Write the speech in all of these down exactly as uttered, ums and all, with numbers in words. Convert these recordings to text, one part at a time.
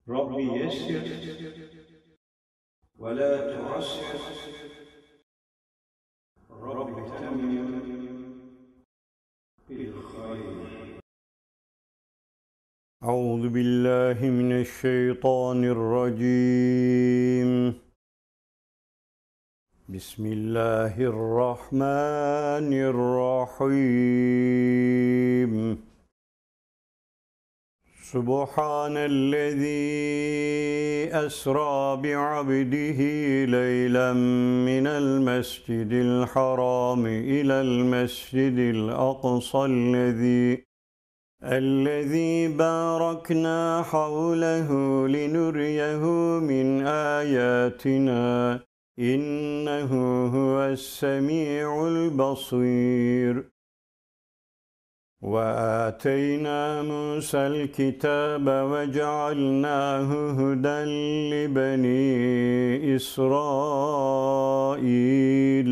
رب يسر ولا تعسر، رب تمم بالخير. أعوذ بالله من الشيطان الرجيم. بسم الله الرحمن الرحيم. سبحان الذي أسرى بعبده ليلا من المسجد الحرام إلى المسجد الأقصى الذي الذي باركنا حوله لنريه من آياتنا إنه هو السميع البصير. وآتينا موسى الكتاب وجعلناه هدى لبني إسرائيل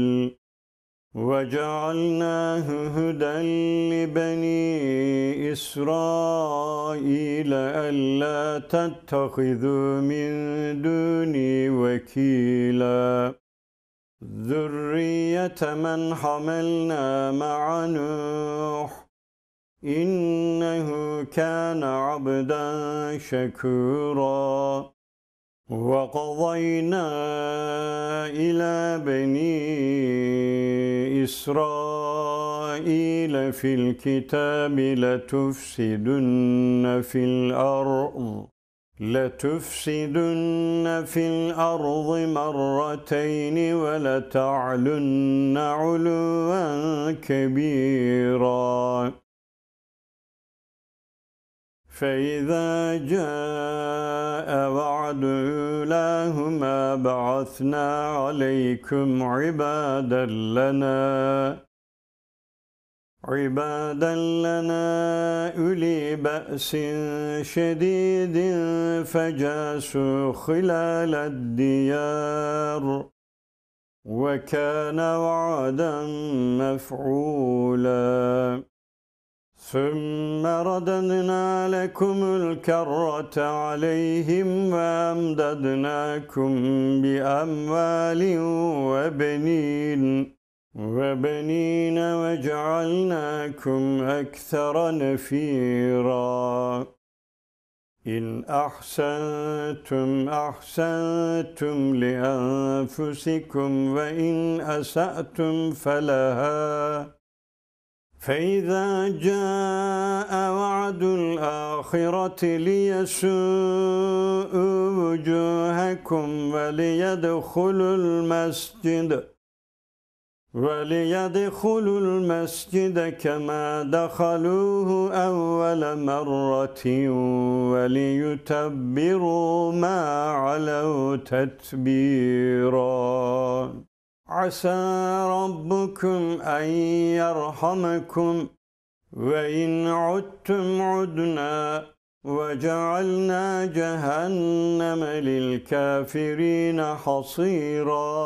وجعلناه هدى لبني إسرائيل ألا تتخذوا من دوني وكيلا ذرية من حملنا مع نوح إنه كان عبدا شكورا. وقضينا إلى بني إسرائيل في الكتاب لتفسدن في الأرض لتفسدن في الأرض مرتين ولتعلن علوا كبيرا. فإذا جاء وعد أولاهما بعثنا عليكم عبادا لنا عبادا لنا أولي بأس شديد فجاسوا خلال الديار وكان وعدا مفعولا. ثم رددنا لكم الكرة عليهم وأمددناكم بأموال وبنين وبنين وجعلناكم أكثر نفيرا. إن أحسنتم أحسنتم لأنفسكم وإن أسأتم فلها. فإذا جاء وعد الآخرة ليسوءوا وجوهكم وليدخلوا المسجد وليدخلوا المسجد كما دخلوه أول مرة وليتبروا ما علوا تتبيرا. عسى ربكم أن يرحمكم وإن عدتم عدنا وجعلنا جهنم للكافرين حصيرا.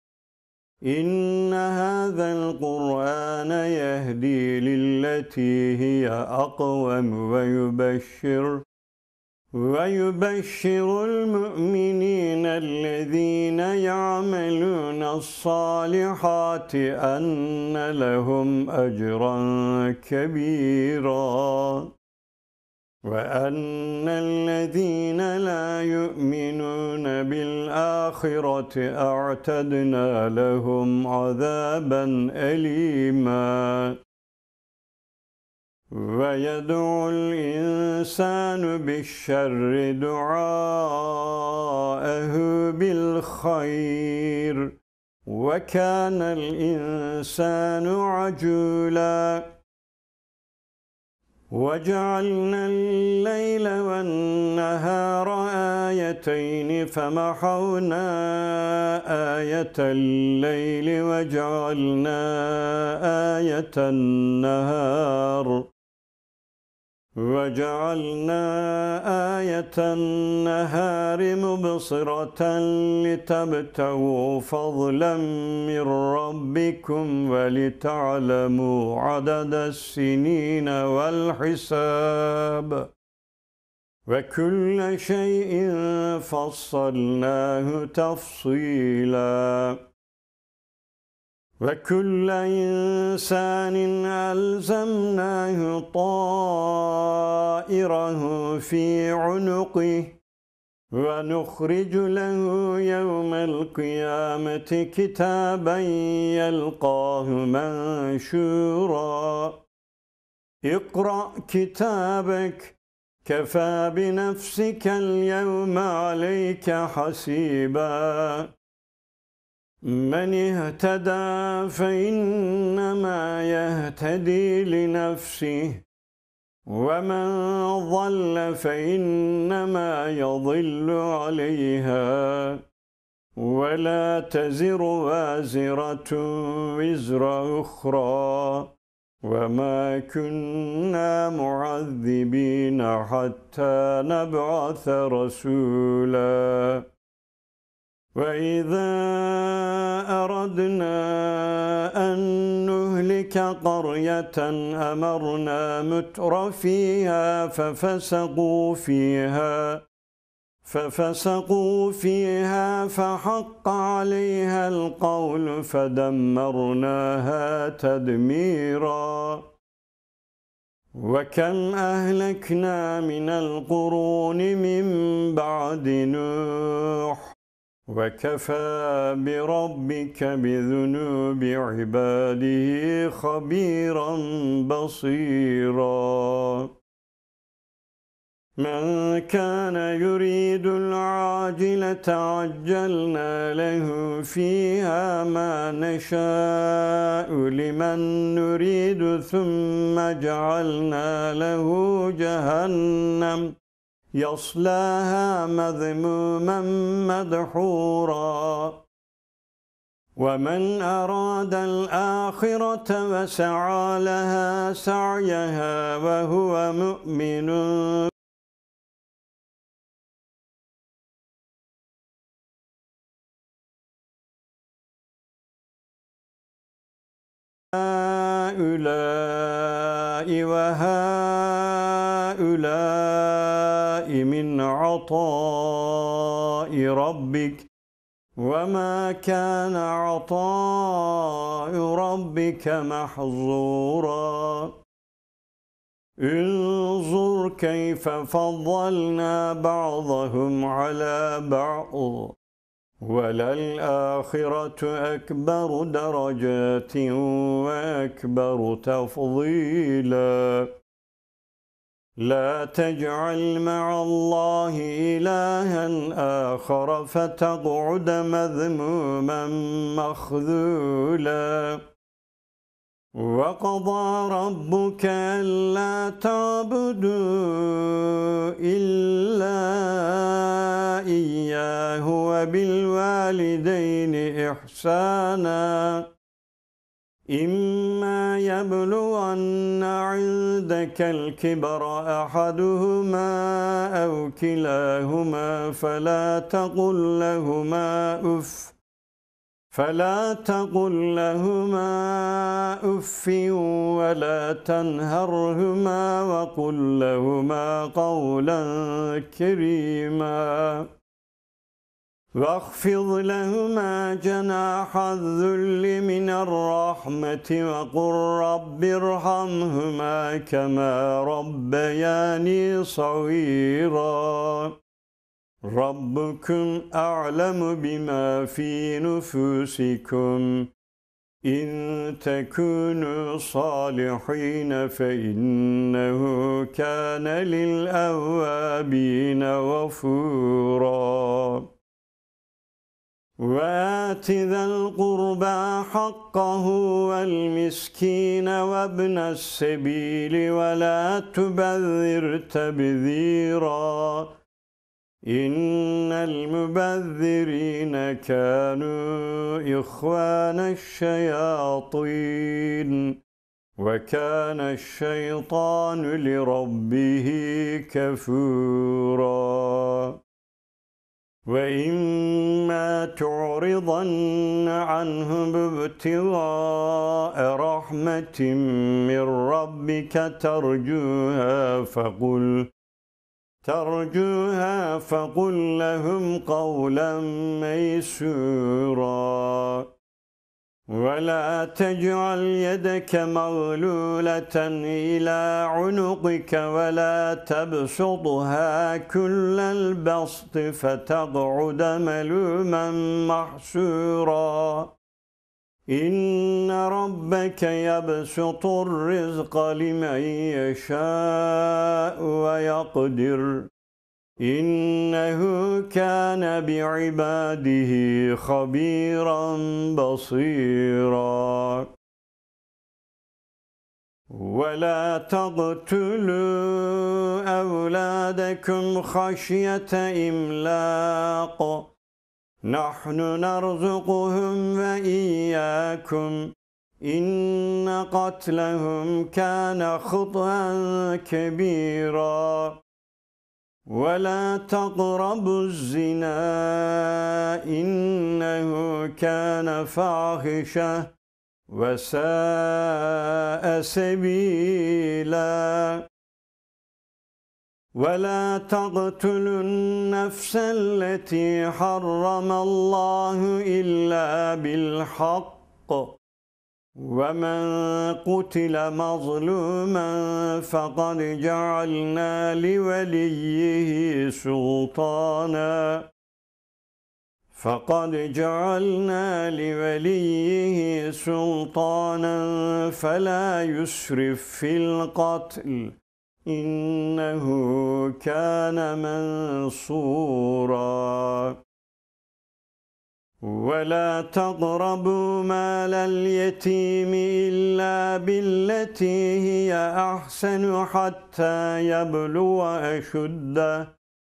إن هذا القرآن يهدي للتي هي أقوم ويبشر ويبشر المؤمنين الذين يعملون الصالحات أن لهم أجرا كبيرا وأن الذين لا يؤمنون بالآخرة أعتدنا لهم عذابا أليما. ويدعو الإنسان بالشر دعاءه بالخير وكان الإنسان عجولا. وجعلنا الليل والنهار آيتين فمحونا آية الليل وجعلنا آية النهار وجعلنا آية النهار مبصرة لتبتغوا فضلا من ربكم ولتعلموا عدد السنين والحساب وكل شيء فصلناه تفصيلا وكل إنسان ألزمناه طائره في عنقه ونخرج له يوم القيامة كتابا يلقاه منشورا اقرأ كتابك كفى بنفسك اليوم عليك حسيبا من اهتدى فإنما يهتدي لنفسه ومن ضل فإنما يضل عليها ولا تزر وازرة وزر أخرى وما كنا معذبين حتى نبعث رسولا وإذا أردنا أن نهلك قرية أمرنا متر فيها ففسقوا فيها ففسقوا فيها فحق عليها القول فدمرناها تدميرا وكم أهلكنا من القرون من بعد نوح وكفى بربك بذنوب عباده خبيرا بصيرا من كان يريد العاجلة عجلنا له فيها ما نشاء لمن نريد ثم جعلنا له جهنم يصلاها مذموما مدحورا ومن أراد الآخرة وسعى لها سعيها وهو مؤمن هؤلاء وهؤلاء من عطاء ربك وما كان عطاء ربك محظورا انظر كيف فضلنا بعضهم على بعض وللآخرة أكبر درجات وأكبر تفضيلا لا تجعل مع الله إلها آخر فتقعد مذموما مخذولا وقضى ربك ألا تعبدوا إلا إياه وبالوالدين إحسانا إما يبلغن عندك الكبر أحدهما أو كلاهما فلا تقل لهما أف فلا تقل لهما أف ولا تنهرهما وقل لهما قولا كريما واخفض لهما جناح الذل من الرحمة وقل رب ارحمهما كما ربياني صغيرا ربكم أعلم بما في نفوسكم إن تكونوا صالحين فإنه كان للأوابين غفورا وآت ذا القربى حقه والمسكين وابن السبيل ولا تبذر تبذيرا إن المبذرين كانوا إخوان الشياطين وكان الشيطان لربه كفورا وإما تعرضن عنهم ابتغاء رحمة من ربك ترجوها فقل ترجوها فقل لهم قولا ميسورا ولا تجعل يدك مغلولة إلى عنقك ولا تبسطها كل البسط فتقعد ملوما محسورا إن ربك يبسط الرزق لمن يشاء ويقدر إنه كان بعباده خبيرا بصيرا ولا تقتلوا أولادكم خشية إملاق نحن نرزقهم وإياكم إن قتلهم كان خطأ كبيرا ولا تقربوا الزنا إنه كان فاحشة وساء سبيلا ولا تقتلوا النفس التي حرم الله إلا بالحق ومن قتل مظلوما فقد جعلنا لوليه سلطانا فقد جعلنا لوليه سلطانا فلا يسرف في القتل إنه كان منصورا ولا تقربوا مال اليتيم إلا بالتي هي أحسن حتى يبلغ أشده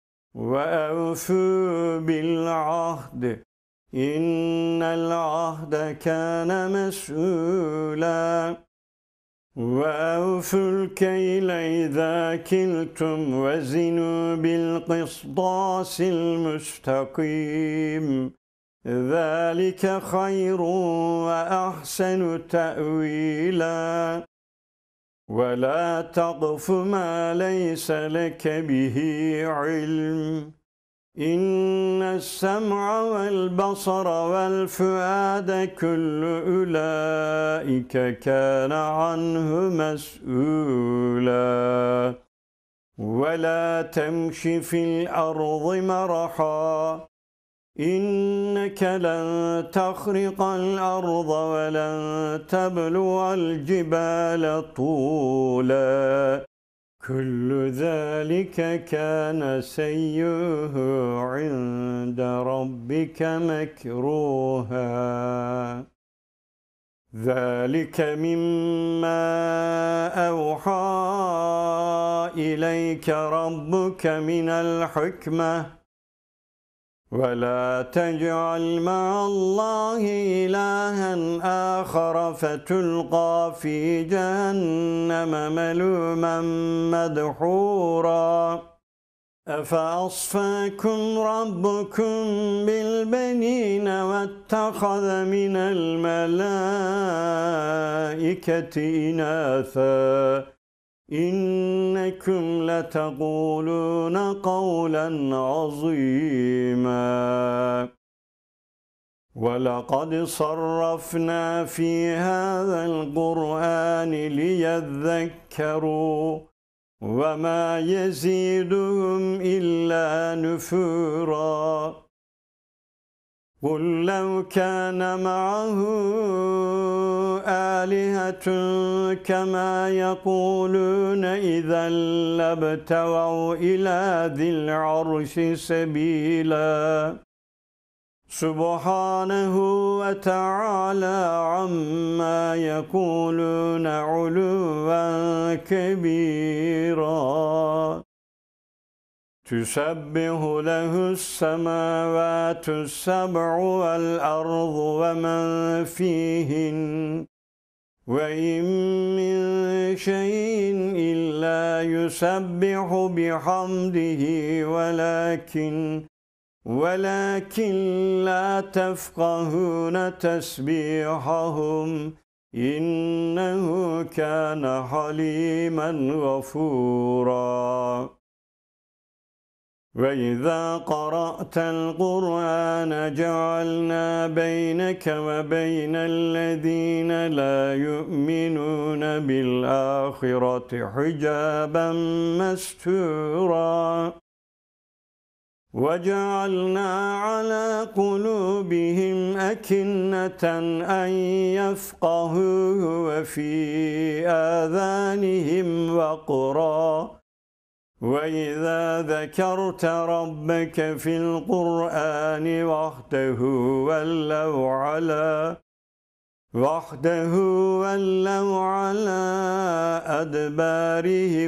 وأوفوا بالعهد إن العهد كان مسؤولا وأوفوا الكيل إذا كلتم وزنوا بالقسطاس المستقيم ذلك خير وأحسن تأويلا ولا تقف ما ليس لك به علم إن السمع والبصر والفؤاد كل أولئك كان عنه مسؤولا ولا تمش في الأرض مرحا إنك لن تخرق الأرض ولن تبلغ الجبال طولا كل ذلك كان سيئه عند ربك مكروها ذلك مما أوحى إليك ربك من الحكمة ولا تجعل مع الله إلها آخر فتلقى في جهنم ملوما مدحورا أفأصفاكم ربكم بالبنين واتخذ من الملائكة إناثا إنكم لتقولون قولا عظيما ولقد صرفنا في هذا القرآن ليذكروا وما يزيدهم إلا نفورا قل لو كان معه آلهة كما يقولون إذا لابتغوا إلى ذي العرش سبيلا سبحانه وتعالى عما يقولون علوا كبيرا تسبح له السماوات السبع والأرض ومن فيهن وإن من شيء إلا يسبح بحمده ولكن ولكن لا تفقهون تسبيحهم إنه كان حليما غفورا وإذا قرأت القرآن جعلنا بينك وبين الذين لا يؤمنون بالآخرة حجابا مستورا وجعلنا على قلوبهم أكنة أن يفقهوه وفي آذانهم وقرا وإذا ذكرت ربك في القرآن وحده ولوا على وحده ولوا على أدبارهم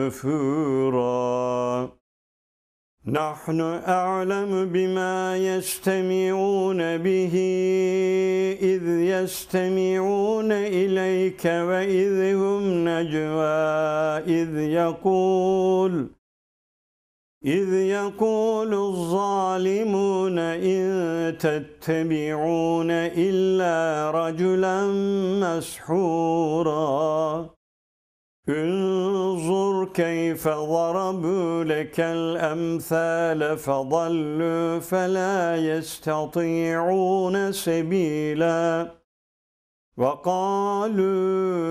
نفورا نحن أعلم بما يستمعون به إذ يستمعون إليك وإذ هم نجوى إذ يقول إذ يقول الظالمون إن تتبعون إلا رجلا مسحورا انظر كيف ضربوا لك الأمثال فضلوا فلا يستطيعون سبيلا وقالوا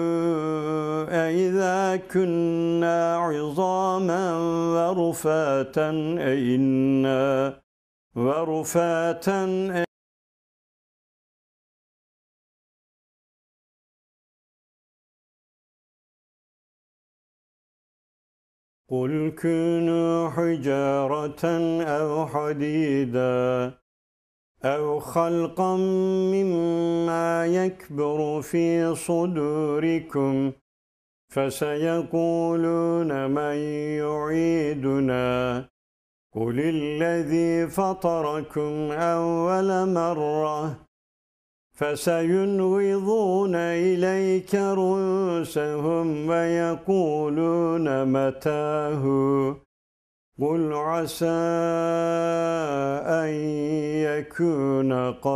أإذا كنا عظاما ورفاتا أئنا ورفاتا قل كونوا حجارة أو حديدا أو خلقا مما يكبر في صدوركم فسيقولون من يعيدنا قل الذي فطركم أول مرة فسينغضون إليك رؤوسهم ويقولون متاه قل عسى أن يكون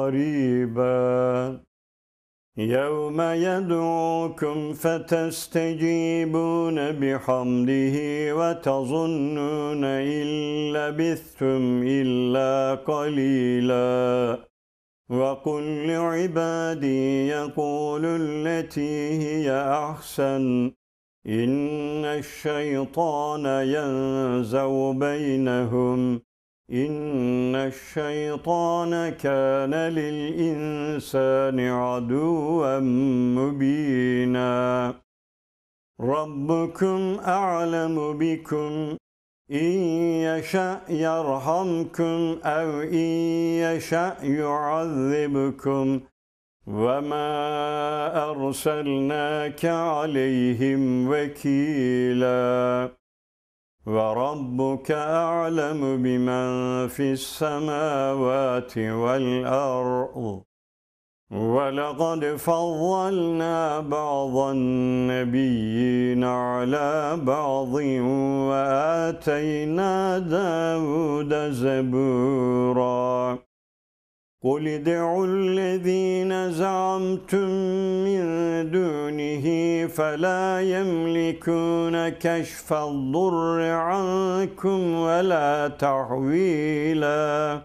قريبا يوم يدعوكم فتستجيبون بحمده وتظنون إن لبثتم إلا قليلا وقل لعبادي يقولوا التي هي أحسن إن الشيطان ينزغ بينهم إن الشيطان كان للإنسان عدوا مبينا ربكم أعلم بكم إن يشأ يرحمكم أو إن يشأ يعذبكم وما أرسلناك عليهم وكيلا وربك أعلم بمن في السماوات والأرض ولقد فضلنا بعض النبيين على بعض وآتينا داود زبورا قل ادعوا الذين زعمتم من دونه فلا يملكون كشف الضر عنكم ولا تحويلا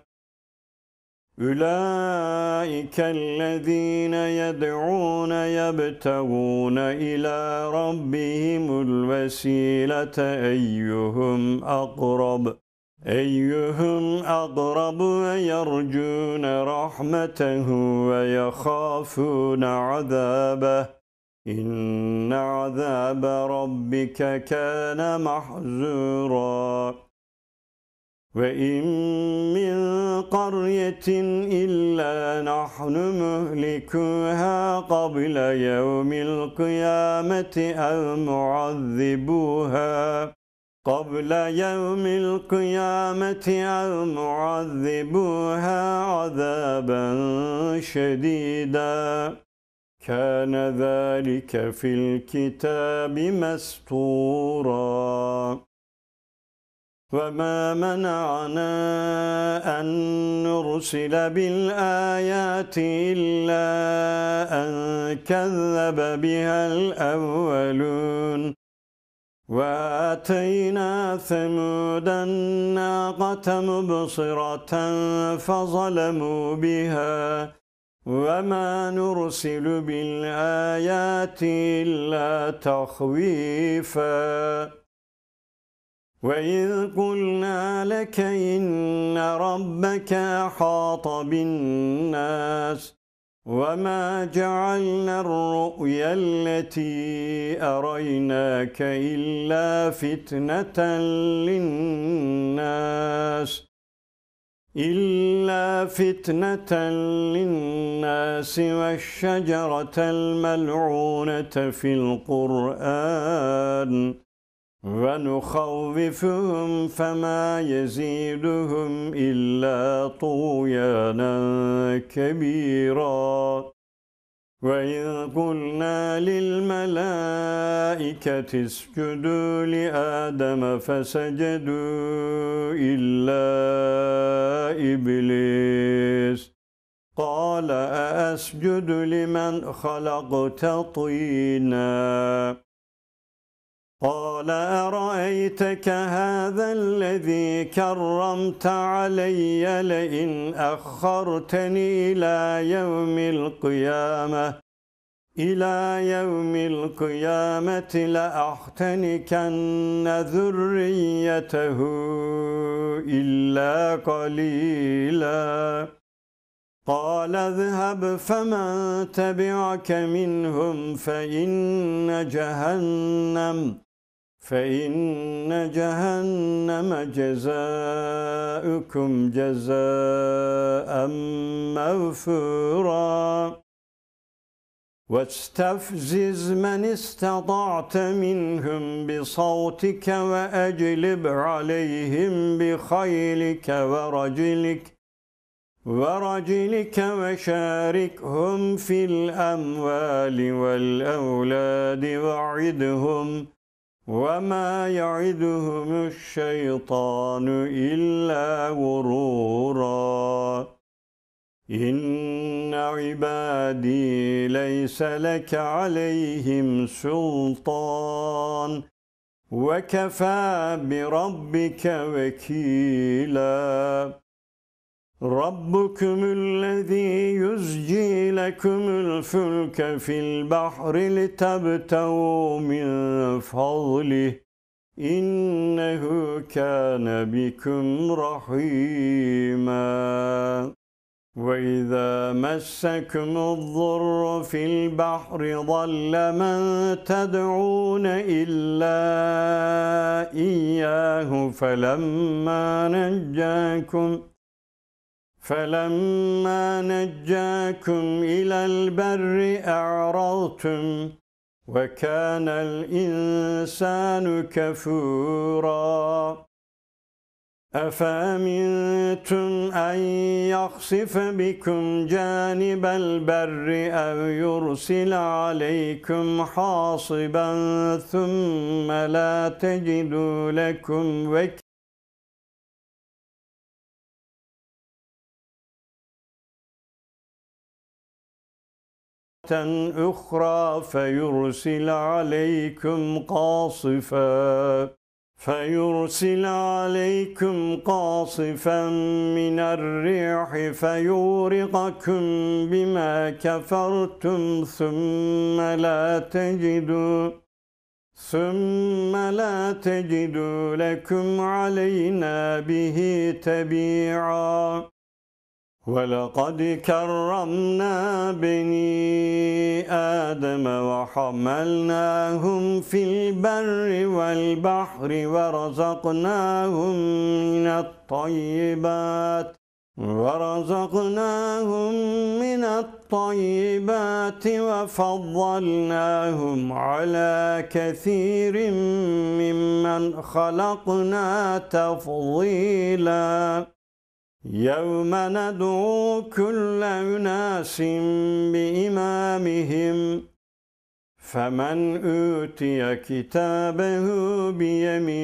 أولئك الذين يدعون يبتغون إلى ربهم الوسيلة أيهم أقرب أيهم أقرب ويرجون رحمته ويخافون عذابه إن عذاب ربك كان محذورا وإن من قرية إلا نحن مهلكوها قبل يوم القيامة أو معذبوها قبل يوم القيامة أو معذبوها عذابا شديدا كان ذلك في الكتاب مسطورا وما منعنا أن نرسل بالآيات إلا أن كذب بها الأولون وآتينا ثمود الناقة مبصرة فظلموا بها وما نرسل بالآيات إلا تخويفا وإذ قلنا لك إن ربك أحاط بالناس وما جعلنا الرؤيا التي أريناك إلا فتنة للناس إلا فتنة للناس والشجرة الملعونة في القرآن ونخوفهم فما يزيدهم إلا طغيانا كبيرا وإذ قلنا للملائكة اسجدوا لآدم فسجدوا إلا إبليس قال أأسجد لمن خلقت طينا قال أرأيتك هذا الذي كرمت علي لئن أخرتني إلى يوم القيامة إلى يوم القيامة لأحتنكن ذريته إلا قليلا قال اذهب فمن تبعك منهم فإن جهنم فإن جهنم جزاؤكم جزاء موفورا واستفزز من استطعت منهم بصوتك وأجلب عليهم بخيلك ورجلك ورجلك وشاركهم في الأموال والأولاد وعدهم وما يعدهم الشيطان إلا غرورا إن عبادي ليس لك عليهم سلطان وكفى بربك وكيلا ربكم الذي يزجي لكم الفلك في البحر لتبتغوا من فضله إنه كان بكم رحيما وإذا مسكم الضر في البحر ضل من تدعون إلا إياه فلما نجاكم فلما نجاكم إلى البر أعرضتم وكان الإنسان كفورا أفأمنتم أن يخسف بكم جانب البر أو يرسل عليكم حاصبا ثم لا تجدوا لكم وكيلا أخرى فيرسل عليكم قاصفا فيرسل عليكم قاصفا من الريح فيورقكم بما كفرتم ثم لا تجدوا ثم لا تجدوا لكم علينا به تبيعا ولقد كرمنا بني آدم وحملناهم في البر والبحر ورزقناهم من الطيبات ورزقناهم من الطيبات وفضلناهم على كثير ممن خلقنا تفضيلا يوم ندعو كل أناس بإمامهم فمن أوتي كتابه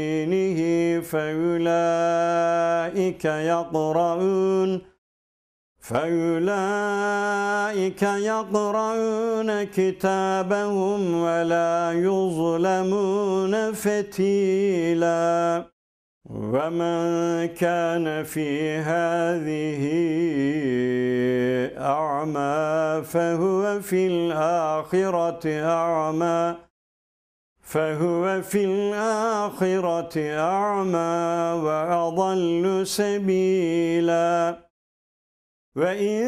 بيمينه فأولئك يقرؤون فأولئك يقرؤون كتابهم ولا يظلمون فتيلا ومن كان في هذه أعمى فهو في الآخرة أعمى فهو في الآخرة أعمى وأضل سبيلا وإن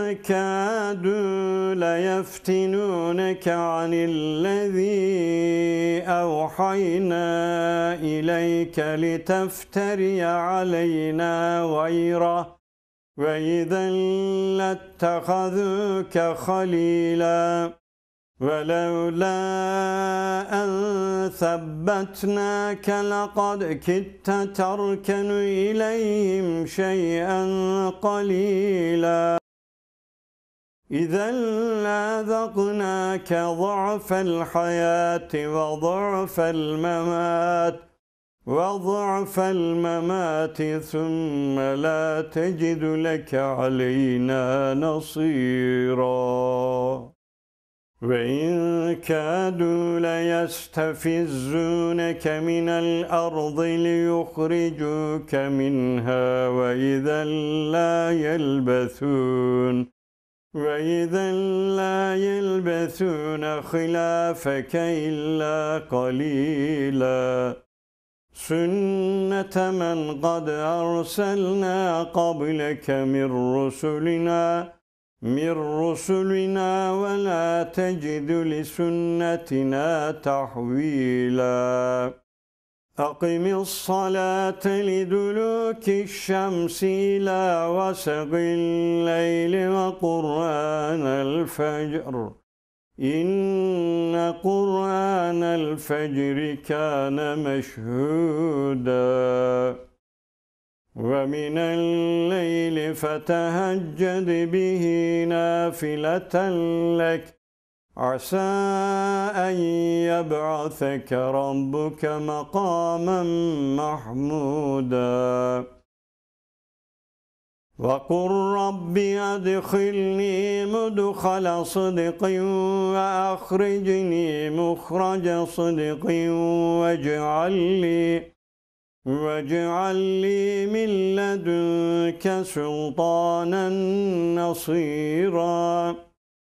كادوا ليفتنونك عن الذي أوحينا إليك لتفتري علينا غيره وإذا لاتخذوك خليلا ولولا أن ثبتناك لقد كدت تركن إليهم شيئا قليلا إذا لأذقناك ضعف الحياة وضعف الممات وضعف الممات ثم لا تجد لك علينا نصيرا وإن كادوا ليستفزونك من الأرض ليخرجوك منها وإذا لا يلبثون وإذا لا يلبثون خلافك إلا قليلا سنة من قد أرسلنا قبلك من رسلنا من رسلنا ولا تجد لسنتنا تحويلا أقم الصلاة لدلوك الشمس إلى غسق الليل وقرآن الفجر إن قرآن الفجر كان مشهودا ومن الليل فتهجد به نافلة لك عسى أن يبعثك ربك مقاما محمودا وقل رب أدخلني مدخل صدق وأخرجني مخرج صدق واجعل لي واجعل لي من لدنك سلطانا نصيرا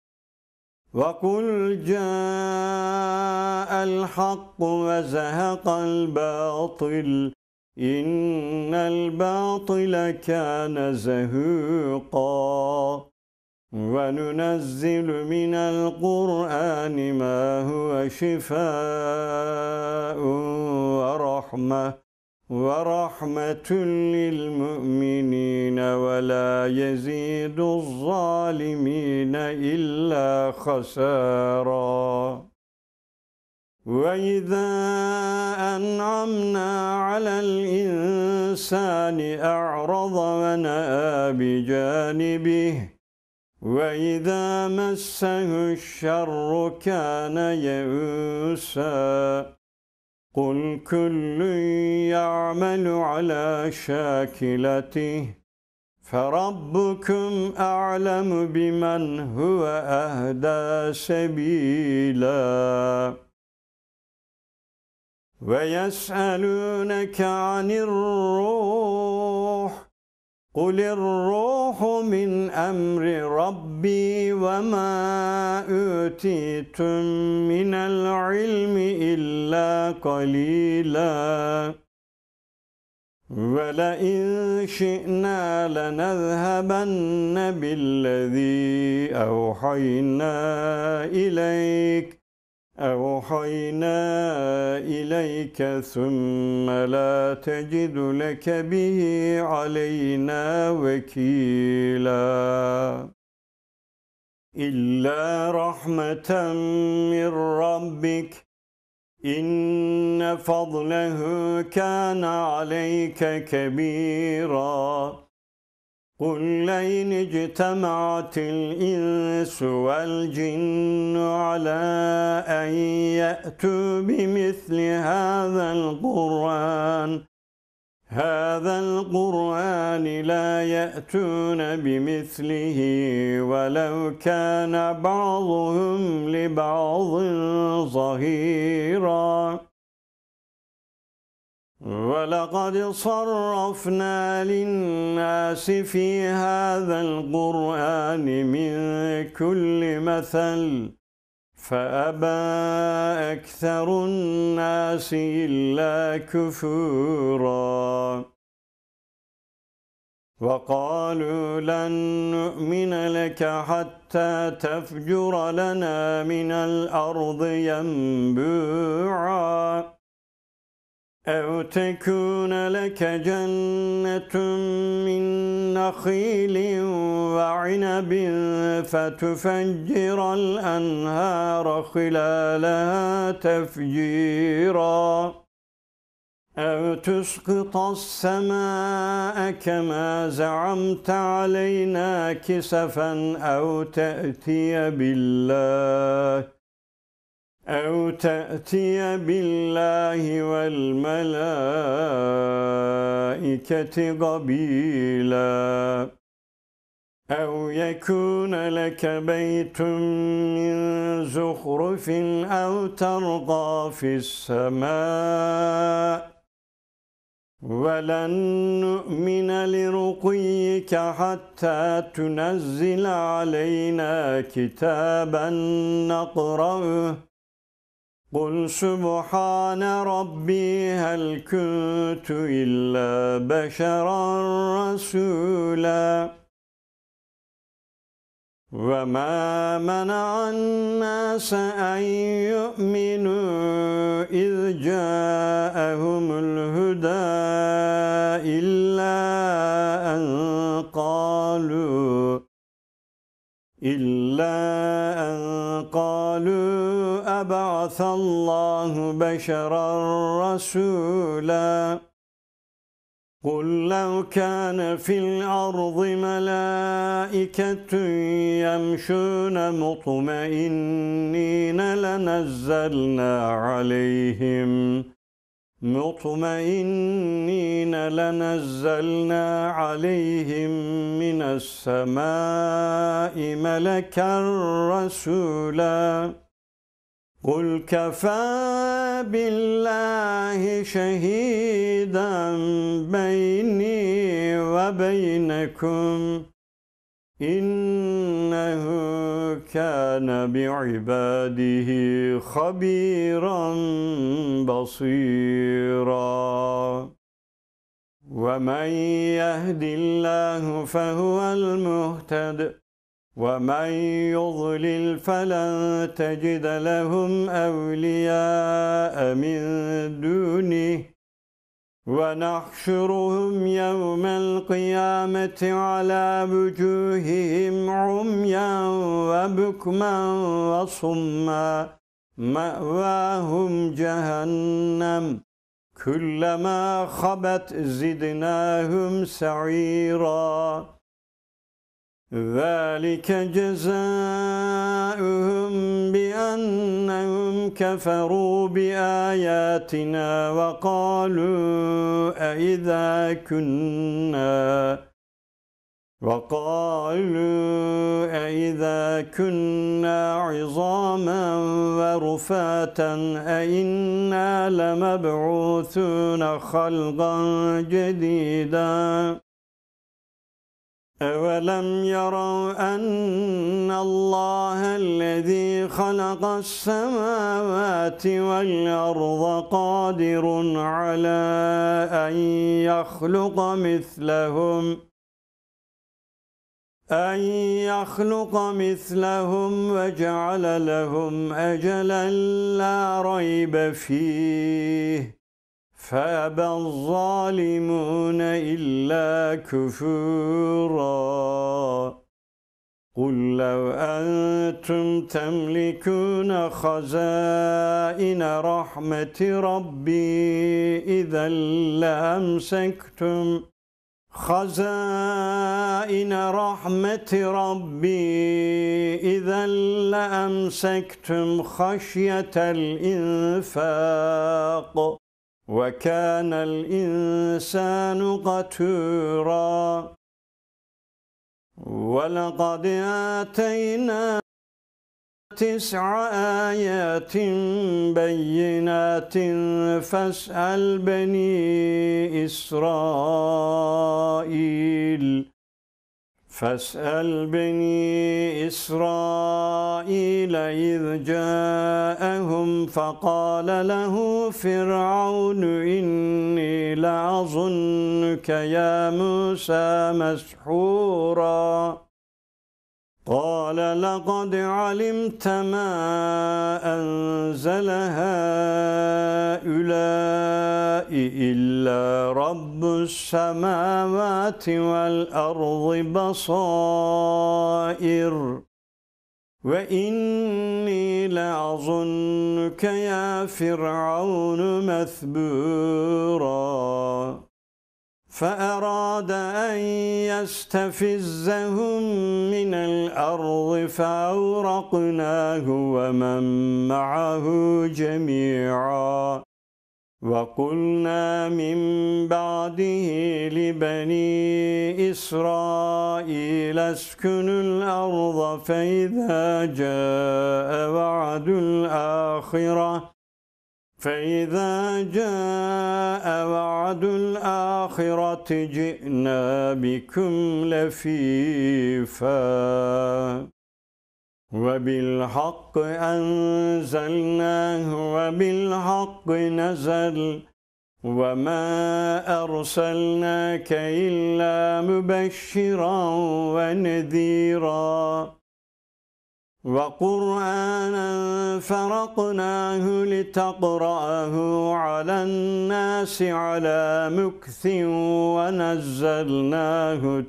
وقل جاء الحق وزهق الباطل إن الباطل كان زهوقا وننزل من القرآن ما هو شفاء ورحمة ورحمة للمؤمنين ولا يزيد الظالمين إلا خسارا وإذا أنعمنا على الإنسان أعرض ونأى بجانبه وإذا مسه الشر كان يئوسا قل كل يعمل على شاكلته فربكم أعلم بمن هو أهدى سبيلا ويسألونك عن الروح قل الروح من أمر ربي وما أوتيتم من العلم إلا قليلا ولئن شئنا لنذهبن بالذي أوحينا إليك أوحينا إليك ثم لا تجد لك به علينا وكيلا إلا رحمة من ربك إن فضله كان عليك كبيرا قل لئن اجتمعت الإنس والجن على أن يأتوا بمثل هذا القرآن هذا القرآن لا يأتون بمثله ولو كان بعضهم لبعض ظهيرا ولقد صرفنا للناس في هذا القرآن من كل مثل فأبى أكثر الناس إلا كفورا وقالوا لن نؤمن لك حتى تفجر لنا من الأرض ينبوعا أو تكون لك جنة من نخيل وعنب فتفجر الأنهار خلالها تفجيرا أو تسقط السماء كما زعمت علينا كسفا أو تأتي بالله أو تأتي بالله والملائكة قبيلا أو يكون لك بيت من زخرف أو ترقى في السماء ولن نؤمن لرقيك حتى تنزل علينا كتابا نقرأه قل سبحان ربي هل كنت إلا بشرا رسولا وما منع الناس أن يؤمنوا إذ جاءهم الهدى إلا أن قالوا إلا أن قالوا أبعث الله بشرا رسولا قل لو كان في الأرض ملائكة يمشون مطمئنين لنزلنا عليهم مطمئنين لنزلنا عليهم من السماء ملكا رسولا قل كفى بالله شهيدا بيني وبينكم إنه كان بعباده خبيرا بصيرا ومن يهد الله فهو المهتد ومن يضلل فلن تجد لهم أولياء من دونه ونحشرهم يوم القيامة على وجوههم عميا وبكما وصما مأواهم جهنم كلما خبت زدناهم سعيرا ذلك جزاؤهم بأنهم كفروا بآياتنا وقالوا أئذا كنا وقالوا أئذا كنا عظاما ورفاتا أئنا لمبعوثون خلقا جديدا أولم يروا أن الله الذي خلق السماوات والأرض قادر على أن يخلق مثلهم أن يخلق مثلهم وجعل لهم أجلا لا ريب فيه فأبى الظالمون إلا كفورا قل لو أنتم تملكون خزائن رحمة ربي إذا لأمسكتم خزائن رحمة ربي إذا لأمسكتم خشية الإنفاق وكان الإنسان قتورا ولقد آتينا تسع آيات بينات فاسأل بني إسرائيل فاسأل بني إسرائيل إذ جاءهم فقال له فرعون إني لأظنك يا موسى مسحورا قال لقد علمت ما أنزل هؤلاء إلا رب السماوات والأرض بصائر وإني لأظنك يا فرعون مثبورا فأراد أن يستفزهم من الأرض فأورقناه ومن معه جميعا وقلنا من بعده لبني إسرائيل اسكنوا الأرض فإذا جاء وعد الآخرة فإذا جاء وعد الآخرة جئنا بكم لفيفا وبالحق أنزلناه وبالحق نزل وما أرسلناك إلا مبشرا ونذيرا وقرآنا فرقناه لتقرأه على الناس على مكث ونزلناه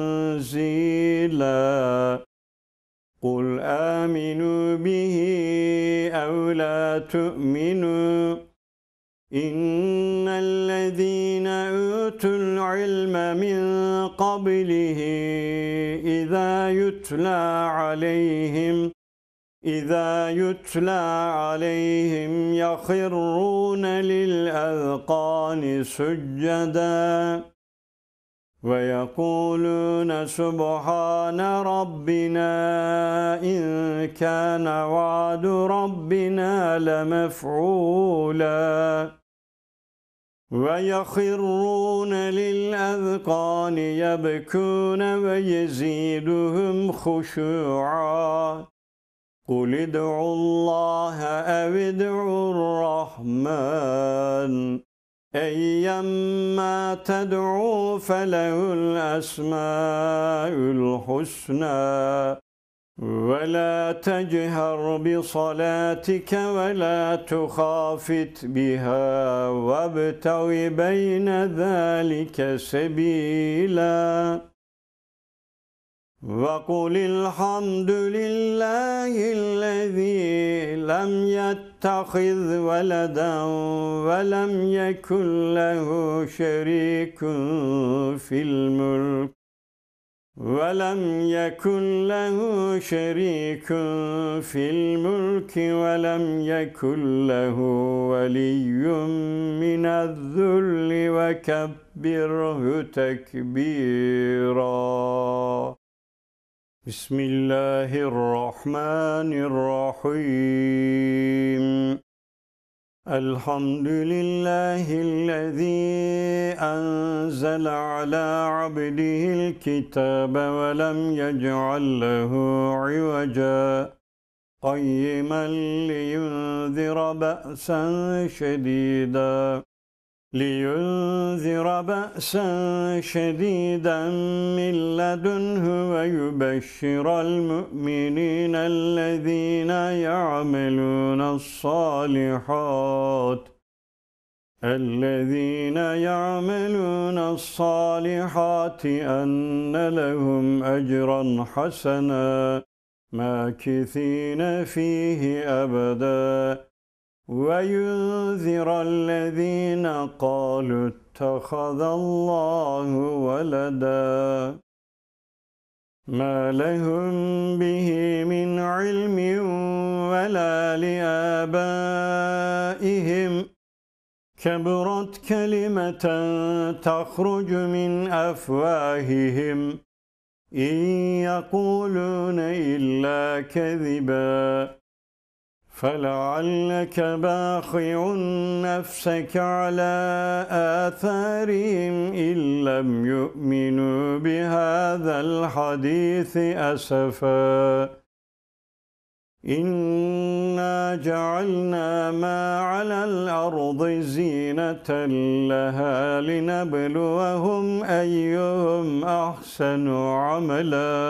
تنزيلا قل آمنوا به أو لا تؤمنوا إن الذين أوتوا العلم من قبله إذا يتلى عليهم إذا يتلى عليهم يخرون للأذقان سجدا ويقولون سبحان ربنا إن كان وعد ربنا لمفعولا ويخرون للأذقان يبكون ويزيدهم خشوعا قل ادعوا الله أو ادعوا الرحمن أيما تدعوا فله الأسماء الحسنى ولا تجهر بصلاتك ولا تخافت بها وابتغ بين ذلك سبيلا وقل الحمد لله الذي لم يتخذ ولدا ولم يكن له شريك في الملك ولم يكن له شريك في الملك ولم يكن له ولي من الذل وكبره تكبيرا بسم الله الرحمن الرحيم الحمد لله الذي أنزل على عبده الكتاب ولم يجعل له عوجا قيما لينذر بأسا شديدا لينذر بأسا شديدا من لدنه ويبشر المؤمنين الذين يعملون الصالحات الذين يعملون الصالحات أن لهم أجرا حسنا ماكثين فيه أبدا وينذر الذين قالوا اتخذ الله ولدا ما لهم به من علم ولا لآبائهم كبرت كلمة تخرج من أفواههم إن يقولون إلا كذبا فلعلك باخع نفسك على آثارهم إن لم يؤمنوا بهذا الحديث أسفا إنا جعلنا ما على الأرض زينة لها لنبلوهم أيهم أحسن عملا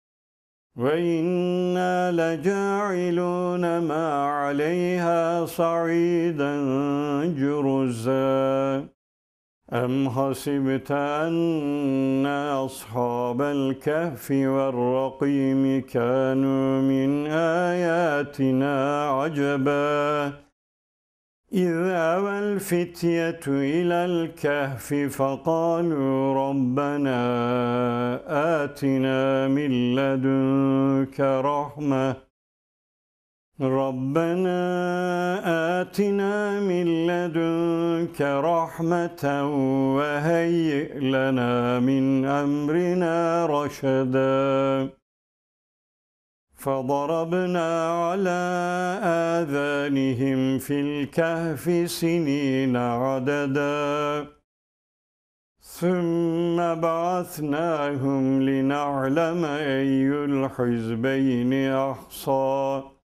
وإنا لجاعلون ما عليها صعيدا جرزا أم حسبت أن أصحاب الكهف والرقيم كانوا من آياتنا عجبا إذ أوى الفتية إلى الكهف فقالوا ربنا آتنا من لدنك رحمة ربنا آتنا من لدنك رحمة وهيئ لنا من أمرنا رشدا فضربنا على آذانهم في الكهف سنين عددا ثم بعثناهم لنعلم أي الحزبين أحصى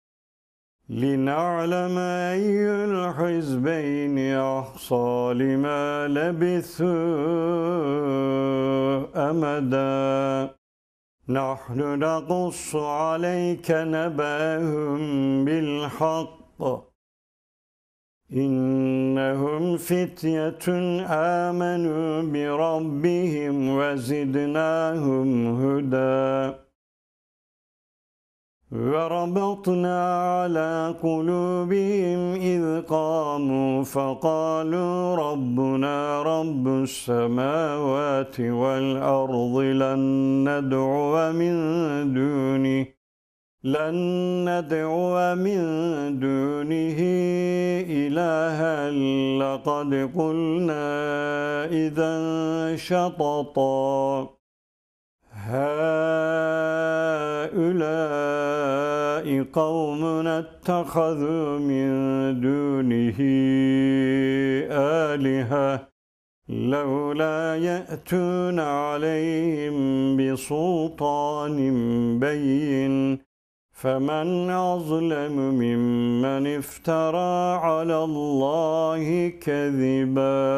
لنعلم أي الحزبين أحصى لما لبثوا أمدا نحن نقص عليك نبأهم بالحق إنهم فتية آمنوا بربهم وزدناهم هدى وربطنا على قلوبهم إذ قاموا فقالوا ربنا رب السماوات والأرض لن ندعو من دونه لن ندعو من دونه إلها لقد قلنا إذا شططا هؤلاء قومنا اتخذوا من دونه آلهة لولا يأتون عليهم بسلطان بين فمن أظلم ممن افترى على الله كذبا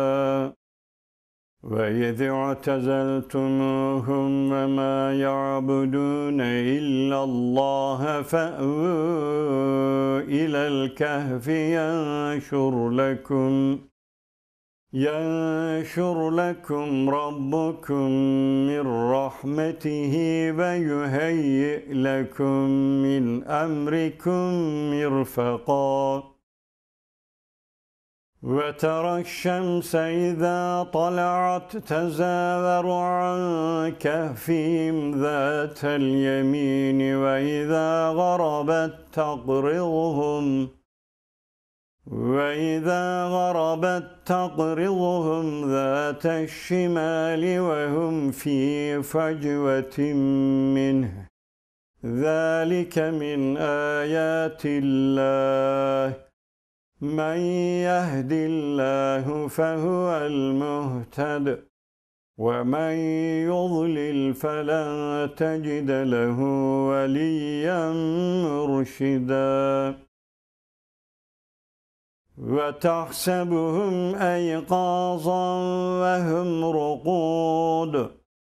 وإذ اعتزلتموهم وما يعبدون إلا الله فأووا إلى الكهف ينشر لكم ينشر لكم ربكم من رحمته ويهيئ لكم من أمركم مرفقا وترى الشمس إذا طلعت تزاور عن كهفهم ذات اليمين وإذا غربت تقرضهم وإذا غربت تقرضهم ذات الشمال وهم في فجوة منه ذلك من آيات الله من يهد الله فهو المهتد ومن يضلل فلن تجد له وليا مرشدا وتحسبهم أيقاظا وهم رقود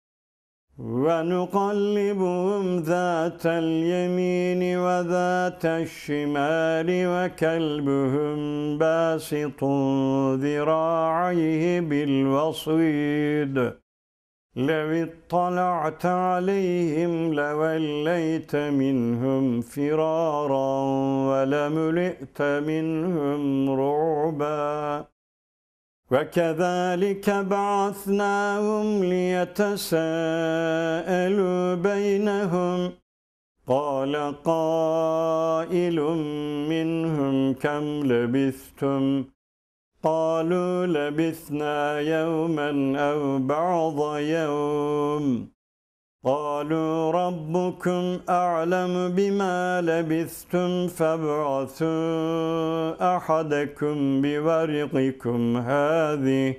ونقلبهم ذات اليمين وذات الشمال وكلبهم باسط ذراعيه بالوصيد لو اطلعت عليهم لوليت منهم فرارا ولملئت منهم رعبا وكذلك بعثناهم ليتساءلوا بينهم قال قائل منهم كم لبثتم قالوا لبثنا يوما أو بعض يوم قالوا ربكم أعلم بما لبثتم فابعثوا أحدكم بورقكم هذه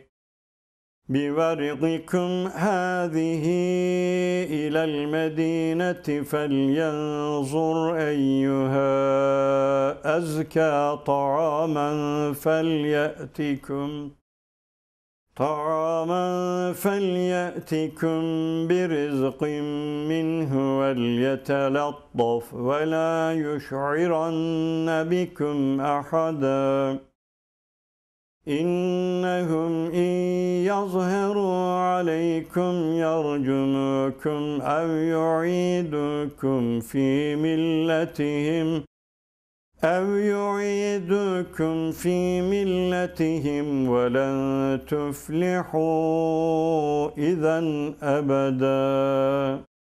بورقكم هذه إلى المدينة فلينظر أيها أزكى طعاما فليأتكم طعاما فليأتكم برزق منه وليتلطف ولا يشعرن بكم أحدا إنهم إن يظهروا عليكم يرجموكم أو يعيدوكم في ملتهم أو يعيدوكم في ملتهم ولن تفلحوا إذا أبدا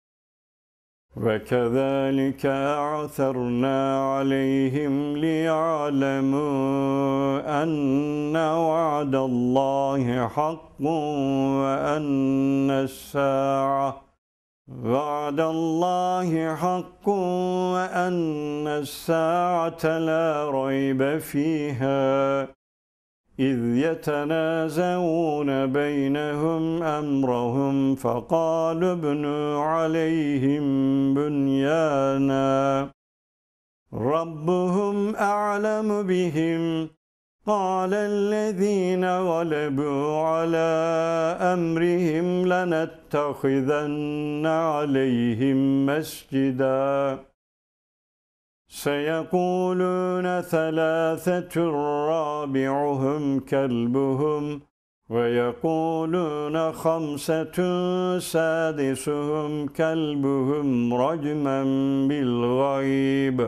وكذلك أعثرنا عليهم ليعلموا أن وعد الله حق وأن الساعة وعد الله حق وأن الساعة لا ريب فيها إذ يتنازعون بينهم أمرهم فقالوا ابنوا عليهم بنيانا ربهم أعلم بهم قال الذين غلبوا على أمرهم لنتخذن عليهم مسجدا سيقولون ثلاثة رابعهم كلبهم ويقولون خمسة سادسهم كلبهم رجما بالغيب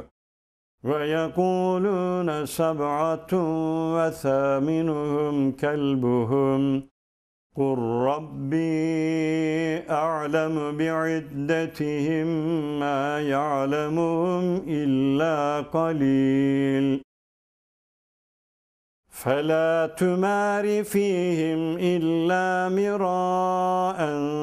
ويقولون سبعة وثامنهم كلبهم قل ربي أعلم بعدتهم ما يعلمهم إلا قليل فلا تمار فيهم إلا مراء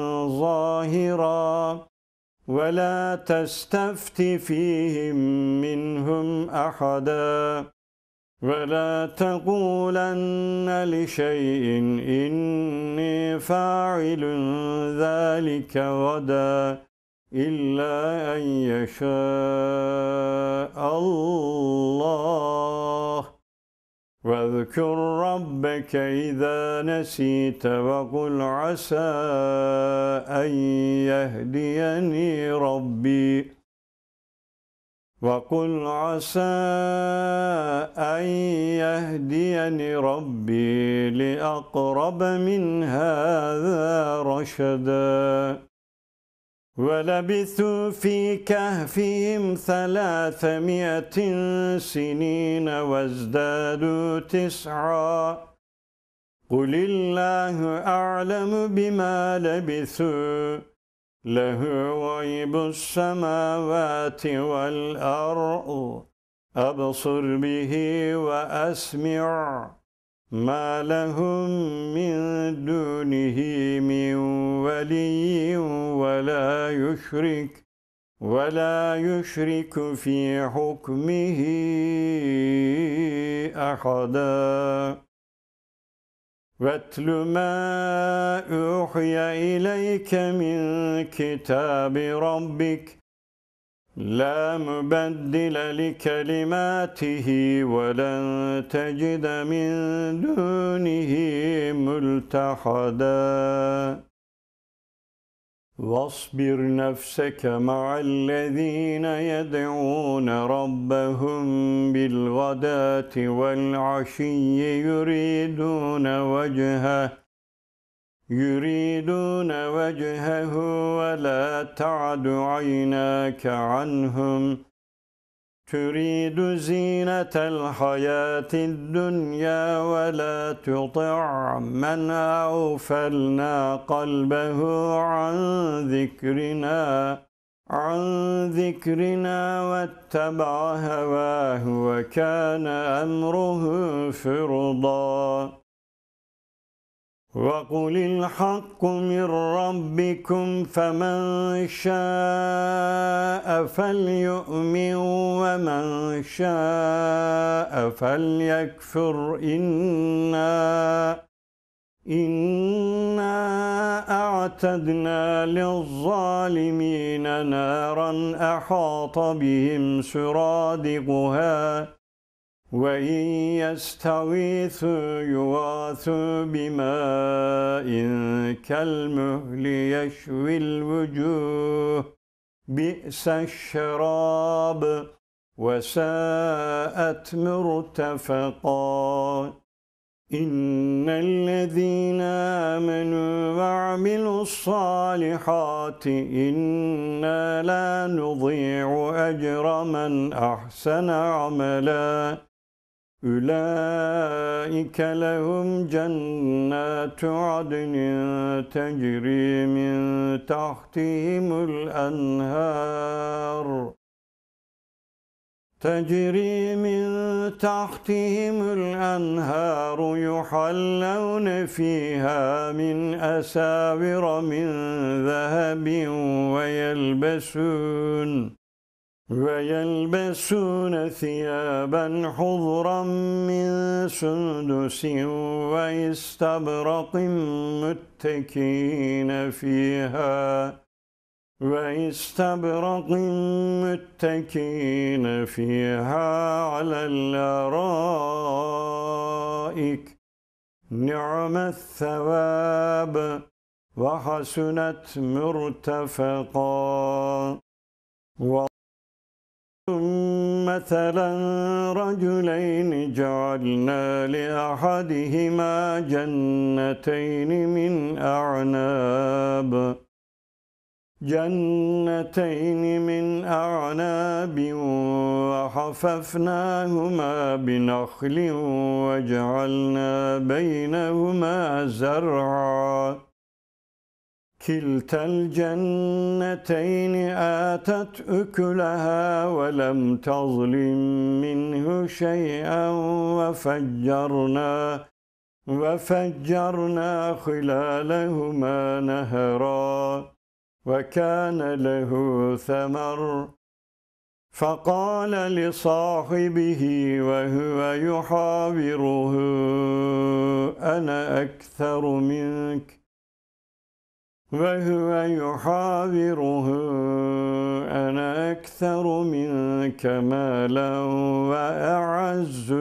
ظاهرا ولا تستفت فيهم منهم أحدا ولا تقولن لشيء إني فاعل ذلك غدا إلا أن يشاء الله واذكر ربك إذا نسيت وقل عسى أن يهديني ربي وقل عسى أن يهديني ربي لأقرب من هذا رشدا ولبثوا في كهفهم ثلاثمائة سنين وازدادوا تسعا قل الله أعلم بما لبثوا له غيب السماوات والأرض أبصر به وأسمع ما لهم من دونه من ولي ولا يشرك ولا يشرك في حكمه أحدا واتل ما أوحي إليك من كتاب ربك لا مبدل لكلماته ولن تجد من دونه ملتحدا واصبر نفسك مع الذين يدعون ربهم بالغداة والعشي يريدون وجهه يريدون وجهه ولا تعد عيناك عنهم تريد زينة الحياة الدنيا ولا تطع من أغفلنا قلبه عن ذكرنا عن ذكرنا واتبع هواه وكان أمره فرطا وقل الحق من ربكم فمن شاء فليؤمن ومن شاء فليكفر إنا إنا أعتدنا للظالمين نارا أحاط بهم سرادقها وإن يستغيثوا يغاثوا بماء كالمهل يشوي الوجوه بئس الشراب وساءت مرتفقا إن الذين آمنوا وعملوا الصالحات إنا لا نضيع أجر من أحسن عملا أولئك لهم جنات عدن تجري من تحتهم الأنهار تجري من تحتهم الأنهار يحلون فيها من أساور من ذهب ويلبسون ويلبسون ثيابا خضرا من سندس واستبرق متكئين فيها واستبرق متكئين فيها على الأرائك نعم الثواب وحسنت مرتفقا مثلا رجلين جعلنا لأحدهما جنتين من أعناب جنتين من أعناب وحففناهما بنخل وجعلنا بينهما زرعا كلتا الجنتين آتت أكلها ولم تظلم منه شيئا وفجرنا وفجرنا خلالهما نهرا وكان له ثمر فقال لصاحبه وهو يحاوره أنا أكثر منك وهو يحاوره أنا أكثر منك مالا وأعز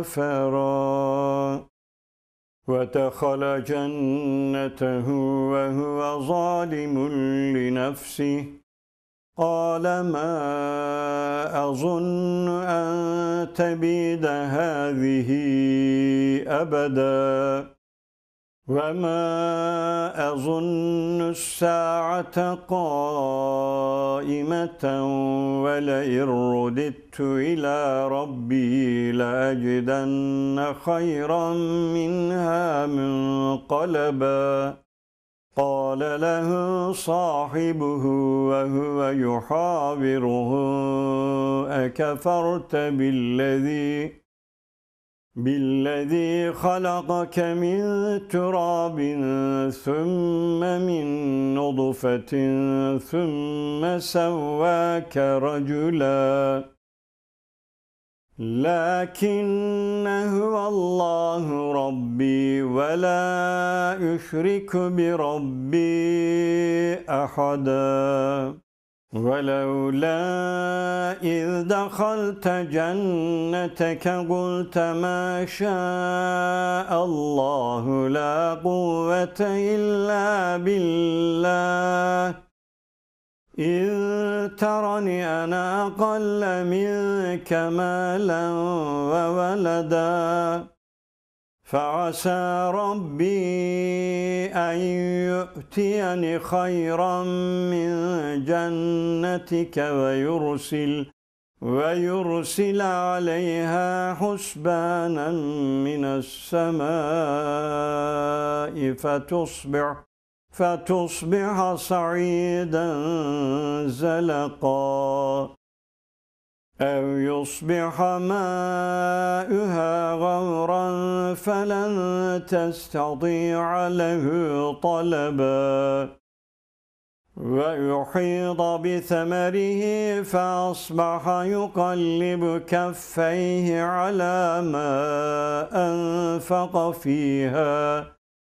نفرا ودخل جنته وهو ظالم لنفسه قال ما أظن أن تبيد هذه أبدا وما أظن الساعة قائمة ولئن رددت إلى ربي لأجدن خيرا منها منقلبا قال له صاحبه وهو يحاوره أكفرت بالذي بالذي خلقك من تراب ثم من نطفة ثم سواك رجلا لكن هو الله ربي ولا أشرك بربي أحدا ولولا إذ دخلت جنتك قلت ما شاء الله لا قوة إلا بالله إذ ترني أنا أقل منك مالا وولدا فعسى ربي أن يؤتيني خيرا من جنتك ويرسل ويرسل عليها حسبانا من السماء فتصبح فتصبح صعيدا زلقا أو يصبح ماؤها غورا فلن تستطيع له طلبا ويحيط بثمره فأصبح يقلب كفيه على ما أنفق فيها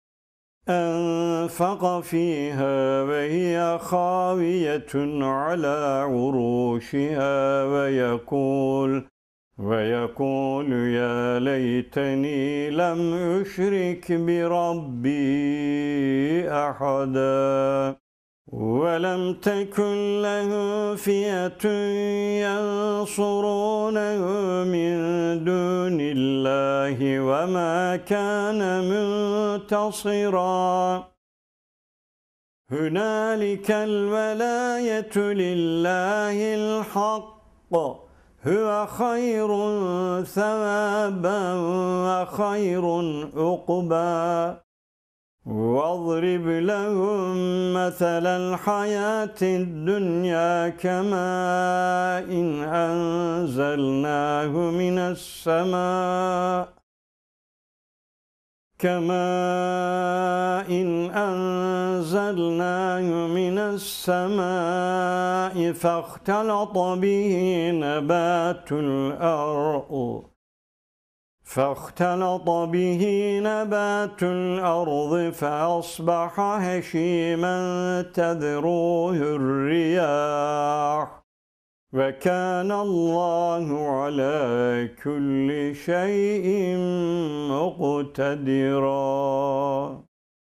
أنفق فيها وهي خاوية على عروشها ويقول ويقول يا ليتني لم أشرك بربي أحدا ولم تكن له فئة ينصرونه من دون الله وما كان منتصرا هنالك الولاية لله الحق هو خير ثوابا وخير عقبا واضرب لهم مثل الحياة الدنيا كماء إن أنزلناه من السماء كماء إن أنزلناه من السماء فاختلط به نبات الأرض فاختلط به نبات الأرض فأصبح هشيما تذروه الرياح وكان الله على كل شيء مقتدرا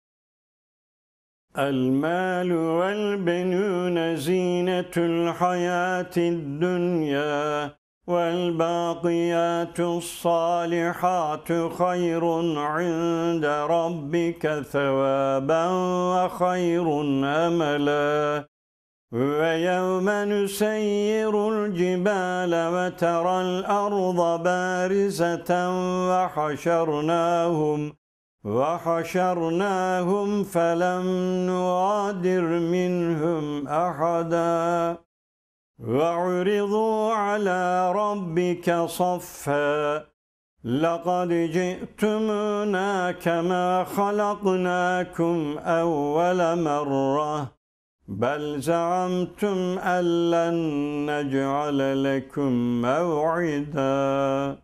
المال والبنون زينة الحياة الدنيا والباقيات الصالحات خير عند ربك ثوابا وخير أملا ويوم نسير الجبال وترى الأرض بارزة وحشرناهم وحشرناهم فلم نغادر منهم أحدا وعرضوا على ربك صفا لقد جئتمونا كما خلقناكم أول مرة بل زعمتم أن لن نجعل لكم موعدا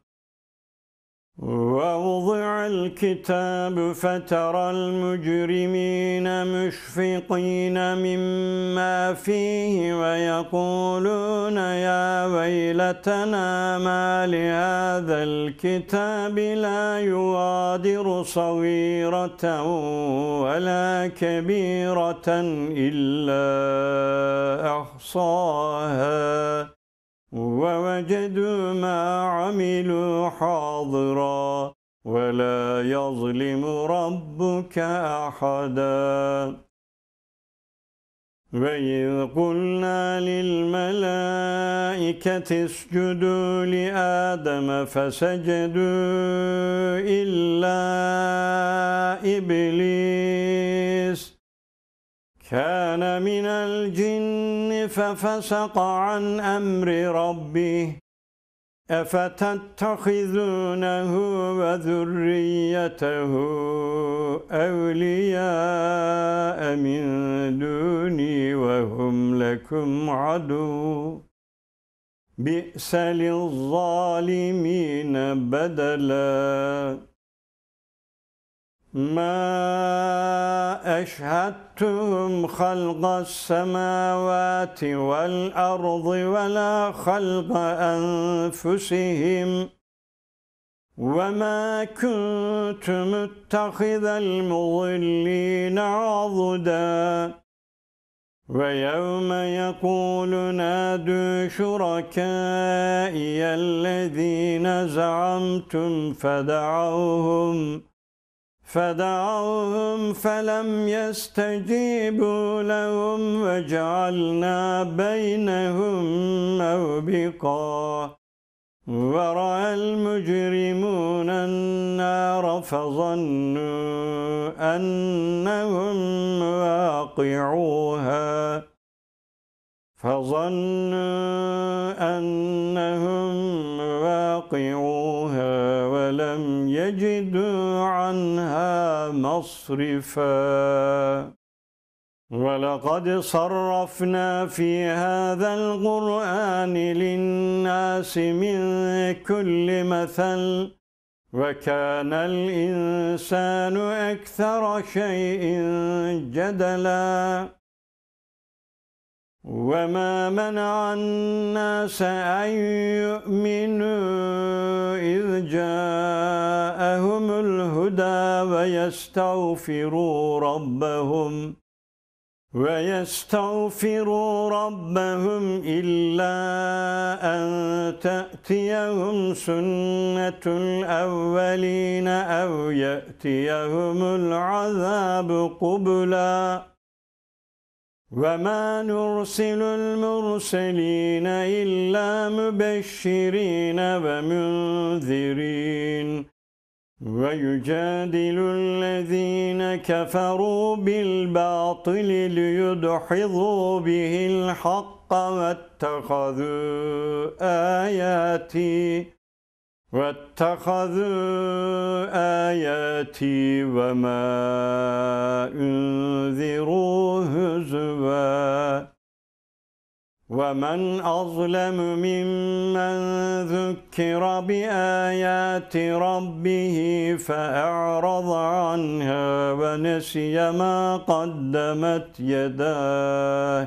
ووضع الكتاب فترى المجرمين مشفقين مما فيه ويقولون يا ويلتنا ما لهذا الكتاب لا يغادر صغيرة ولا كبيرة إلا أحصاها ووجدوا ما عملوا حاضرا ولا يظلم ربك أحدا وإذ قلنا للملائكة اسجدوا لآدم فسجدوا إلا إبليس كان من الجن ففسق عن أمر ربه أفتتخذونه وذريته أولياء من دوني وهم لكم عدو بئس للظالمين بدلا ما أشهدتهم خلق السماوات والأرض ولا خلق أنفسهم وما كنت متخذ المضلين عضدا ويوم يقول نادوا شركائي الذين زعمتم فدعوهم فدعوهم فلم يستجيبوا لهم وجعلنا بينهم موبقا ورأى المجرمون النار فظنوا أنهم واقعوها فظنوا أنهم واقعوها ولم يجدوا عنها مصرفا ولقد صرفنا في هذا القرآن للناس من كل مثل وكان الإنسان أكثر شيء جدلا وما منع الناس أن يؤمنوا إذ جاءهم الهدى ويستغفروا ربهم ويستغفروا ربهم إلا أن تأتيهم سنة الأولين أو يأتيهم العذاب قبلا وما نرسل المرسلين إلا مبشرين ومنذرين ويجادل الذين كفروا بالباطل ليدحضوا به الحق واتخذوا آياتي واتخذوا آياتي وما أنذروا هزوا ومن أظلم ممن ذكر بآيات ربه فأعرض عنها ونسي ما قدمت يداه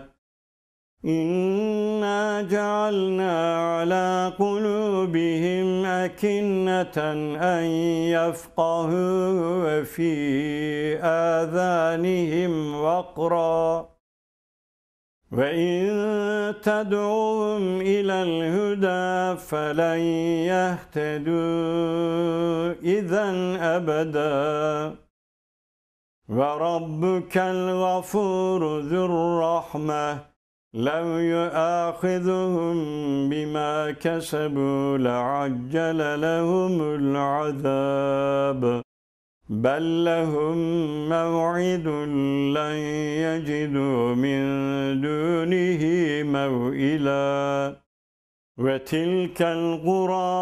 إنا جعلنا على قلوبهم أكنة أن يفقهوا وفي آذانهم وقرا وإن تدعوهم إلى الهدى فلن يهتدوا إذا أبدا وربك الغفور ذو الرحمة لو يؤاخذهم بما كسبوا لعجل لهم العذاب بل لهم موعد لن يجدوا من دونه موئلا وتلك القرى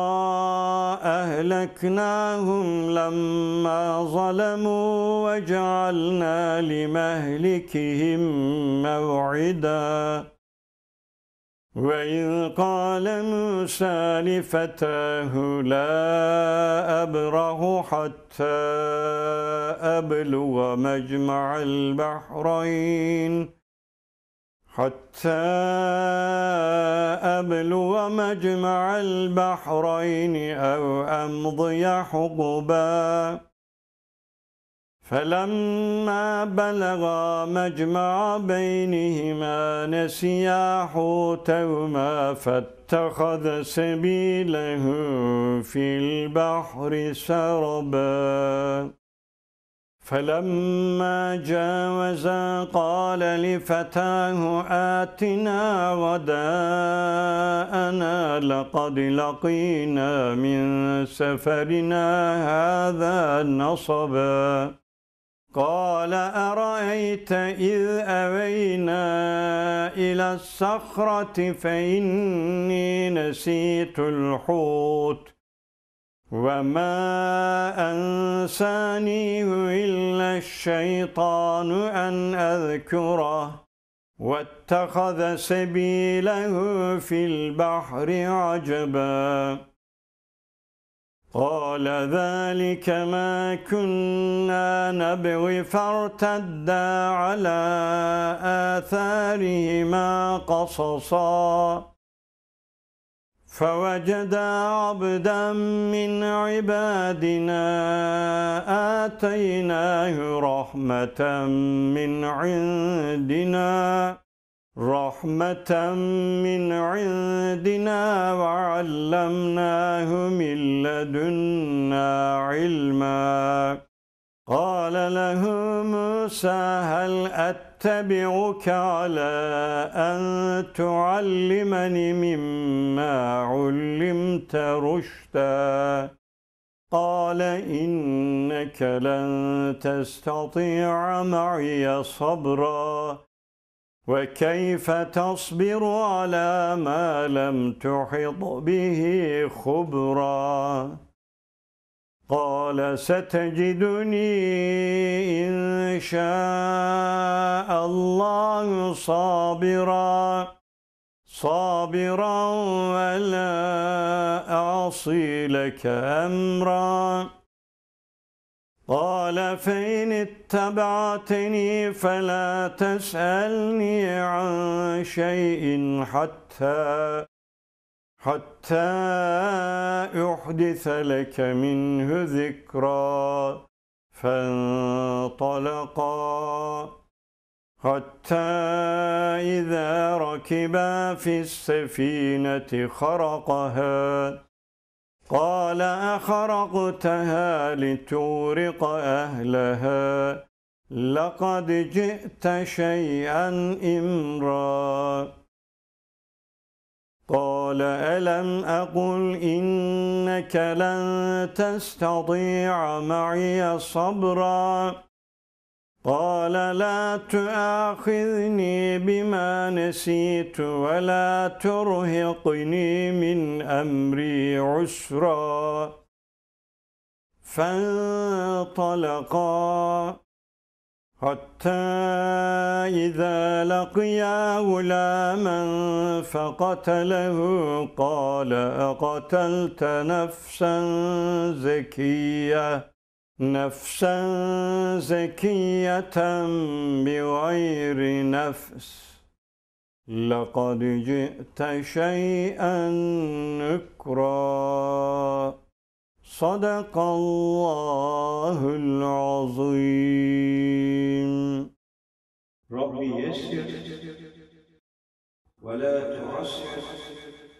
أهلكناهم لما ظلموا وجعلنا لمهلكهم موعدا وإذ قال موسى لفتاه لا أبرح حتى أبلغ مجمع البحرين حتى أبلغ مجمع البحرين أو أمضي حقبا فلما بلغا مجمع بينهما نسيا حوتهما فاتخذ سبيله في البحر سربا فلما جاوزا قال لفتاه آتنا غداءنا لقد لقينا من سفرنا هذا نصبا قال أرأيت إذ أوينا إلى الصخرة فإني نسيت الحوت وما أنسانيه إلا الشيطان أن أذكره واتخذ سبيله في البحر عجبا قال ذلك ما كنا نبغي فارتدا على آثارهما قصصا فوجدا عبدا من عبادنا آتيناه رحمة من عندنا رحمة من عندنا وعلمناه من لدنا علما قال له موسى هل أتبعك أتبعك على أن تعلمني مما علمت رشدا قال إنك لن تستطيع معي صبرا وكيف تصبر على ما لم تحط به خبرا قال ستجدني إن شاء الله صابرا صابرا ولا أعصي لك أمرا قال فإن اتبعتني فلا تسألني عن شيء حتى حتى أحدث لك منه ذكرا فانطلقا حتى إذا ركبا في السفينة خرقها قال أخرقتها لتغرق أهلها لقد جئت شيئا إمرا قال ألم أقل إنك لن تستطيع معي صبرا قال لا تؤاخذني بما نسيت ولا ترهقني من أمري عسرا فانطلقا حتى إذا لقيا غلاما فقتله قال أقتلت نفسا زكية نفسا زكية بغير نفس لقد جئت شيئا نكرا صدق الله العظيم. رب يسر ولا تعسر